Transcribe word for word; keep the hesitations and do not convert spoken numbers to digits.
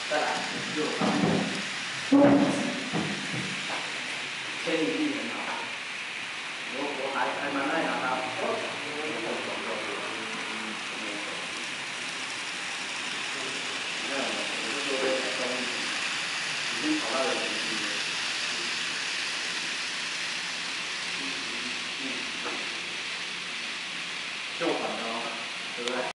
再来右上，牵引力很好，我我还还蛮爱拿它。